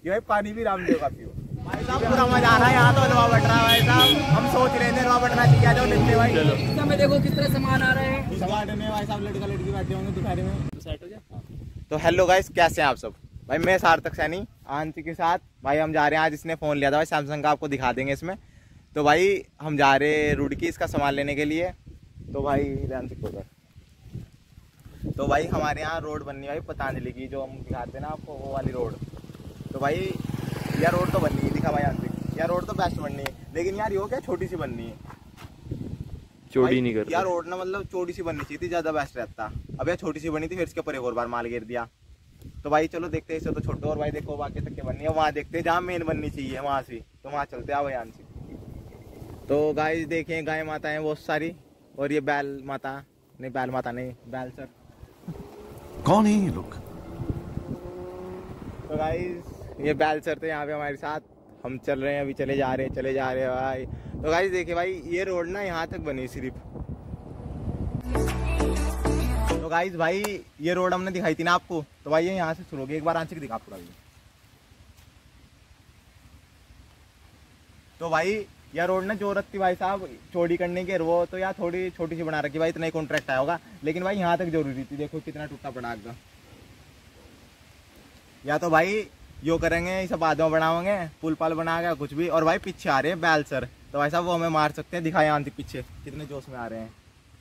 कि भाई पानी भी रामदेव का पियो। भाई साहब पूरा मजा आ रहा है, यहाँ तो हलवा बट रहा है भाई साहब। हम सोच रहे थे हलवा बटना चाहिए, जाओ लेते भाई। चलो में देखो किस तरह सामान आ रहा है इस गार्डन में भाई साहब लड़का लड़की बैठे होंगे दिखाने में। सेट हो जाए। तो हेलो गाइस, कैसे हैं आप सब? भाई मैं सार्थक सैनी आंटी के साथ भाई हम जा रहे हैं। आज इसने फ़ोन लिया था भाई सैमसंग का, आपको दिखा देंगे इसमें। तो भाई हम जा रहे हैं रुड़की इसका सामान लेने के लिए। तो भाई ध्यान से खोलो। तो भाई हमारे यहाँ रोड बननी है भाई पतंजलि की, जो हम दिखाते हैं ना आपको वो वाली रोड। तो भाई यार रोड तो बननी है, दिखा भाई आंटी, यार रोड तो बेस्ट बननी है, लेकिन यार ये क्या छोटी सी बननी है, चौड़ी नहीं कर यार रोड ना मतलब चौड़ी सी बननी चाहिए थी, ज़्यादा बेस्ट रहता। अब यार छोटी सी बनी थी, फिर इसके ऊपर एक और बार माल गिर दिया। तो भाई चलो देखते हैं, इसे तो छोटो। और भाई देखो बाकी तक क्या बननी है वहाँ देखते हैं, जहाँ मेन बननी चाहिए वहाँ से, तो वहाँ चलते हैं भाई आंटी। तो गाइस देखें गाय माता है बहुत सारी, और ये बैल माता नहीं, बैल माता नहीं, बैल सर। कौन है ये लोग? तो गाइस ये बैल सर थे यहाँ पे हमारे साथ, हम चल रहे हैं अभी, चले जा रहे हैं भाई। तो गाइस देखिए भाई ये रोड ना यहाँ तक बनी सिर्फ। तो गाइस भाई ये रोड हमने दिखाई थी ना आपको, तो भाई ये यहाँ से शुरू होगी। एक बार आंशिक दिखा पूरा। तो भाई यह रोड ना जो रखती भाई साहब चौड़ी करने के, वो तो यार थोड़ी छोटी सी बना रखी भाई, इतना ही कॉन्ट्रैक्ट आया होगा, लेकिन भाई यहाँ तक जरूरी थी। देखो कितना टूटा पड़ा आगे। या तो भाई यो करेंगे, इसे बाद में बनाओगे, पुल पाल बना के कुछ भी। और भाई पीछे आ रहे हैं बैल सर, तो भाई साहब वो हमें मार सकते हैं। दिखाए आंटी पीछे कितने जोश में आ रहे हैं।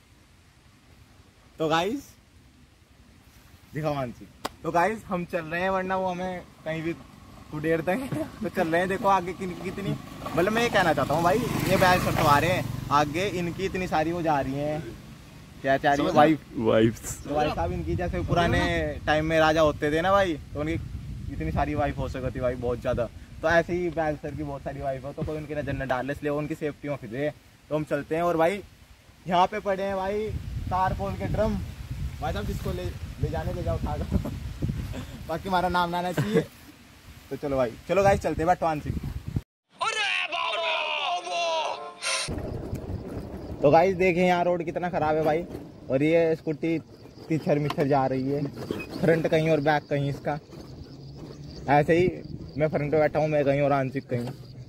तो गाइस दिखाओ आंटी। तो गाइस हम चल रहे हैं, वरना वो हमें कहीं भी उड़ेर देंगे। तो चल रहे हैं, देखो आगे कितनी, मतलब मैं ये कहना चाहता हूँ भाई ये बैल सर तो आ रहे हैं आगे, इनकी इतनी सारी वो जा रही हैं, क्या चाह रही है वाइफ्स। तो भाई साहब इनकी जैसे पुराने टाइम में राजा होते थे ना भाई, तो उनकी इतनी सारी वाइफ हो सकती भाई, बहुत ज़्यादा। तो ऐसे ही बैल सर की बहुत सारी वाइफ हो, तो कोई उनकी नजर न डाले, इसलिए वो उनकी सेफ्टी में फिरे। तो हम चलते हैं। और भाई यहाँ पे पड़े हैं भाई तारपोल के ड्रम, भाई साहब जिसको ले जाने ले जाओ उठा कर बाकी हमारा नाम ना आना चाहिए। तो चलो भाई, चलो गाइस चलते हैं बैठवान से। तो गाइस देखें यहाँ रोड कितना खराब है भाई, और ये स्कूटी तिछर मिछर जा रही है, फ्रंट कहीं और बैक कहीं इसका। ऐसे ही मैं फ्रंट पे बैठा हूँ, मैं कहीं और आंशिक कहीं।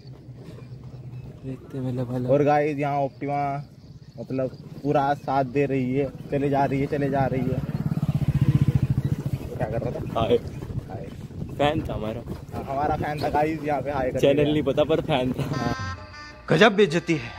और गाइस यहाँ ऑप्टिमा मतलब पूरा साथ दे रही है, चले जा रही है। तो क्या कर रहा था? हाय फैन था हमारा फैन था गाइस, यहाँ पे हाय। चैनल नहीं पता पर फैन था। गजब बेइज्जती है।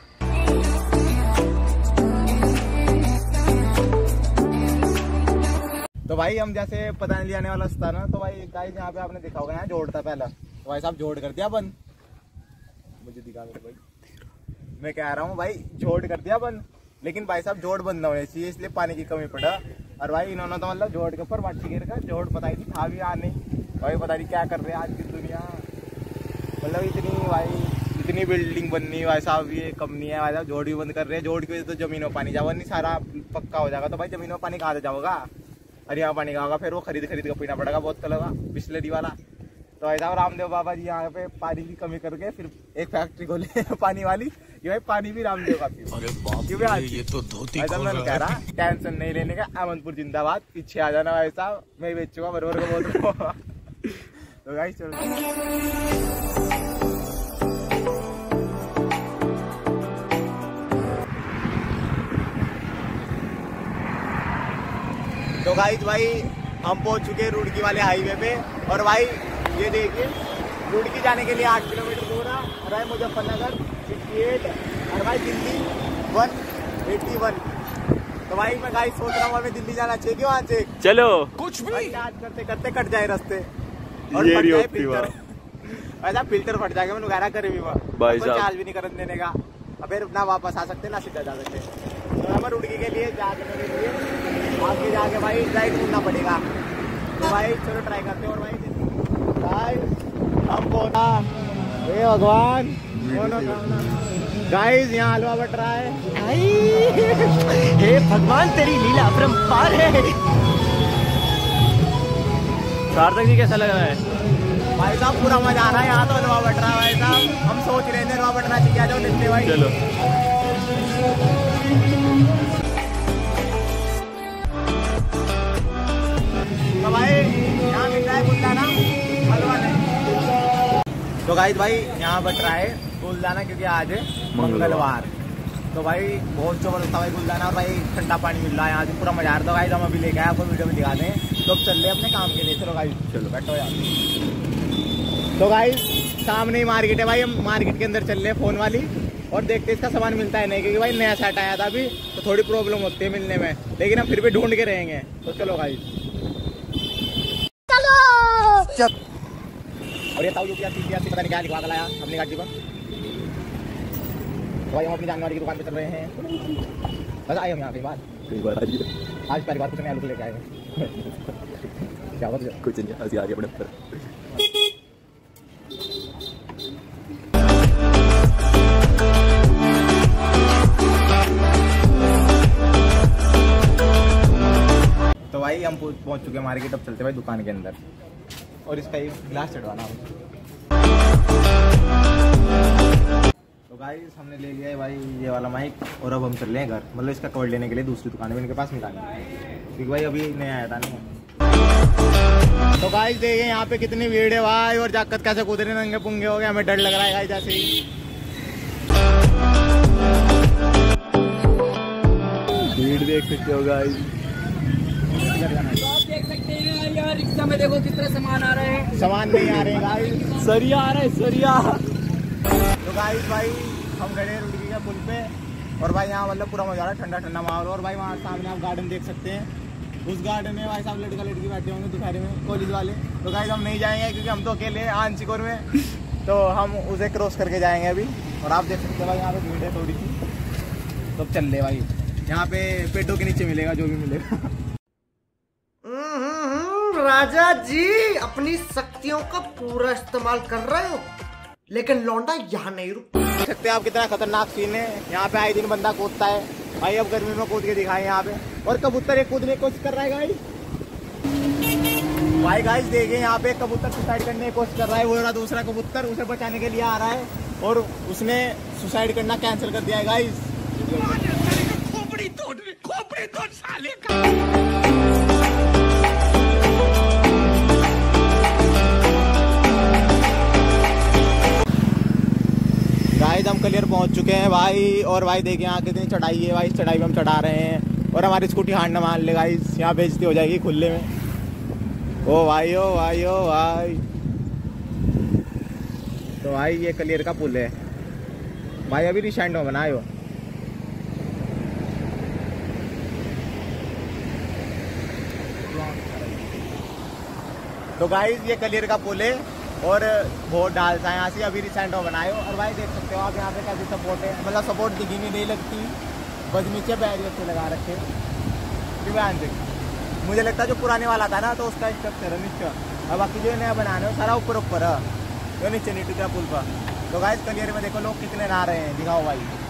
तो भाई हम जैसे पतंजलि आने वाला था ना, तो भाई गाइस यहाँ पे आपने देखा होगा यहाँ जोड़ था पहला, तो भाई साहब जोड़ कर दिया बंद। मुझे दिखा मेरे भाई, मैं कह रहा हूँ भाई जोड़ कर दिया बंद, लेकिन भाई साहब जोड़ बंद ना होने चाहिए, इसलिए पानी की कमी पड़ा। और भाई इन्होंने तो मतलब जोड़ के ऊपर मट्टी गिर कर जोड़ पता ही था भी आने, भाई पता नहीं क्या कर रहे हैं आज की दुनिया। मतलब इतनी बिल्डिंग बननी भाई साहब, ये कम नहीं है भाई साहब, जोड़ भी बंद कर रहे हैं। जोड़ की वजह से तो जमीन में पानी जाओगा नहीं, सारा पक्का हो जाएगा, तो भाई जमीन में पानी कहाँ से जाओगा, और यहाँ पानी कहाँ होगा, फिर वो खरीद कर पीना पड़ेगा बोतल का बिस्लरी वाला। तो भाई साहब रामदेव बाबा जी यहाँ पे पानी की कमी करके फिर एक फैक्ट्री खोले पानी वाली, ये भाई पानी भी रामदेव का पियो। ये तो धोती मैं कह रहा टेंशन नहीं लेने का, अमनपुर जिंदाबाद, पीछे आ जाना भाई साहब, मैं बेचूंगा बरबर को बोल। तो गाइस चलो। तो गाइस भाई हम पहुंच चुके हैं रुड़की वाले हाईवे पे, और भाई ये देखिए रुड़की जाने के लिए 8 किलोमीटर दूर है, और भाई मुजफ्फरनगर 68, और भाई दिल्ली 181। तो भाई मैं गाइस सोच रहा हूँ हमें दिल्ली जाना चाहिए कि वहाँ से चलो कुछ भी चार्ज करते करते कट जाए रास्ते, और फट जाए फिल्टर। ऐसा फिल्टर फट जाएगा, मैंने वगैरह करे भी भाई साहब, चार्ज भी नहीं करने देने का। अब फिर ना वापस आ सकते ना सीधा जा सकते। तो हमें रुड़की के लिए जाने के लिए आगे जाके भाई राइट मुड़ना पड़ेगा। तो भाई चलो ट्राई करते हैं। और भाई हमको ना हे भगवान गाइस यहाँ हलवा बट रहा है। हे भगवान तेरी लीला अपरंपार है। सार्थक जी कैसा लग रहा है? भाई साहब पूरा मजा आ रहा है, यहाँ तो हलवा बट रहा है भाई साहब। हम सोच रहे थे हलवा बटना चाहिए, जाओ लेते भाई। चलो तो भाई यहाँ मिल रहा है बुल्ला ना हलवा नहीं। तो गाइस भाई यहाँ बट रहा है गुलदाना, क्योंकि आज है मंगलवार। तो भाई बहुत जबरदस्त था भाई गुलदाना, और भाई ठंडा पानी मिल रहा है यहाँ से, पूरा मजा आ रहा था। गाइस हम अभी लेके आए, आपको वीडियो में दिखा दें। तो अब चल रहे अपने काम के लिए। चलो गाइस चलो बैठो यार। तो गाइस सामने ही मार्केट है भाई, हम मार्केट के अंदर चल रहे हैं फोन वाली, और देखते इसका सामान मिलता है नहीं, क्योंकि भाई नया सेट आया था अभी, तो थोड़ी प्रॉब्लम होती है मिलने में, लेकिन हम फिर भी ढूंढ के रहेंगे। तो चलो गाइस चलो। और ये ताऊ जो पता नहीं क्या लिखवा कर लाया अपनी गाड़ी पर। तो भाई हम अपनी जानने वाली की दुकान पे चल रहे हैं। बस आए हम यहाँ कई बार आज पहली बार कुछ नया लुक लेके आए हैं। क्या बात है? कुछ नहीं, हंसी आ गई अपने ऊपर। तो भाई हम पहुंच चुके हैं मार्केट, अब चलते भाई दुकान के अंदर, और इसका एक गिलास चढ़वाना हो। तो गाइस हमने ले लिया है भाई ये वाला माइक, और अब हम चल रहे हैं घर, मतलब इसका कवर लेने के लिए दूसरी दुकान में इनके पास मिला नहीं, क्योंकि भाई अभी नया आया था नहीं। तो गाइस देखिए यहाँ पे कितनी भीड़ है भाई, और जाकत कैसे कूद रहे नंगे पुंगे हो गए, हमें डर लग रहा है गाइस जैसे ही। भीड़ देख सकते हो गाइस, तो आप देख सकते हैं यार, रिक्शा में देखो कितने सामान आ रहे हैं। सामान नहीं आ रहे गाइस, सरिया आ रहा है सरिया। तो गाइस भाई हम खड़े हैं रुड़की के पुल पे, और भाई यहाँ मतलब पूरा मजा आ रहा है, ठंडा ठंडा माहौल। और भाई वहाँ सामने आप गार्डन देख सकते हैं, उस गार्डन में भाई साहब लड़का लड़की बैठे होंगे दोपहर में, कॉलेज वाले। तो गाइस हम नहीं जाएंगे, क्योंकि हम तो अकेले हैं आंशिकोर में, तो हम उसे क्रॉस करके जाएंगे अभी। और आप देख सकते हैं भाई यहाँ पे भीड़ है थोड़ी सी, तो चल रहे भाई यहाँ पे पेटों के नीचे मिलेगा जो भी मिलेगा। राजा जी अपनी शक्तियों का पूरा इस्तेमाल कर रहे हो, लेकिन लौंडा यहाँ नहीं रुक देख सकते हैं आप कितना खतरनाक सीन है। यहाँ पे आए दिन बंदा कूदता है भाई, अब गर्मी में कूद के दिखाए यहाँ पे, और कबूतर एक कूदने की कोशिश कर रहा है गाइस। भाई गाइस देखिए यहाँ पे कबूतर सुसाइड करने की कोशिश कर रहा है, वो रहा दूसरा कबूतर उसे बचाने के लिए आ रहा है, और उसने सुसाइड करना कैंसिल कर दिया है गाइस। गाइस हम क्लियर पहुंच चुके हैं भाई, और भाई देखिए यहाँ कितनी चढ़ाई है भाई, इस चढ़ाई पे हम चढ़ा रहे हैं, और हमारी स्कूटी हाथ न मान ले गाइस, यहाँ बेइज्जती हो जाएगी खुले में। ओ भाई ओ भाई ओ भाई। तो भाई ये क्लियर का पुल है भाई, अभी रिसेंट में बनाए हो। तो गाइस ये क्लियर का पुल है, और बहुत डाल सा यहाँ से अभी रिसेंट में बनाए हो। और भाई देख सकते हो आप यहाँ पे कैसी सपोर्ट है, मतलब सपोर्ट दिखी नहीं लगती, बस नीचे बैरियर से लगा रखे ध्यान से। मुझे लगता है जो पुराने वाला था ना, तो उसका स्ट्रक्चर है नीचे, अब बाकी जो नया बनाने हो सारा ऊपर ऊपर है, तो नीचे नहीं टिका पुल पर। तो गाइस क्लियर में देखो लोग कितने नहा रहे हैं, दिखाओ भाई।